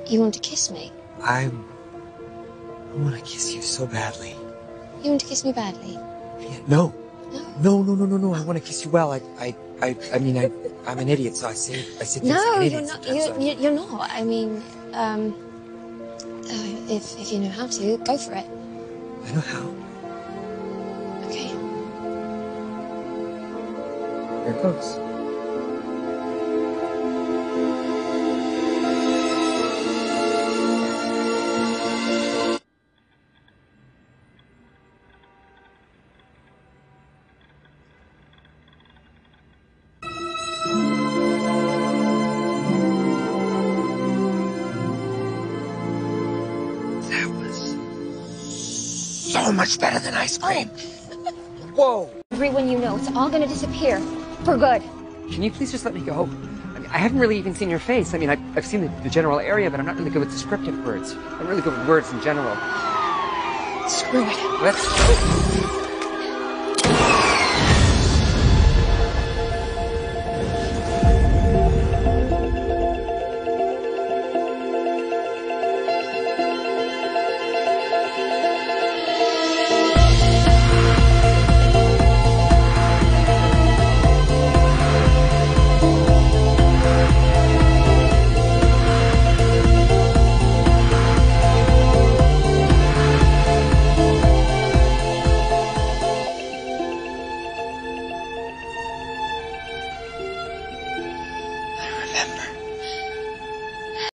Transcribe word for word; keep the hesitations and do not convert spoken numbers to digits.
You want to kiss me? I'm... I want to kiss you so badly. You want to kiss me badly? Yeah, no. No? No, no, no, no, no. I want to kiss you well. I, I, I, I mean, I, I'm an idiot, so I say, I say things No, like an you're idiot not. sometimes, You're, so you're not. I mean, um, uh, if if you know how to, go for it. I know how. Okay. Here it goes. That was so much better than ice cream. Oh. Whoa! Everyone you know, it's all gonna disappear for good. Can you please just let me go? I mean, I haven't really even seen your face. I mean, I've, I've seen the, the general area, but I'm not really good with descriptive words. I'm really good with words in general. Screw it. Let's...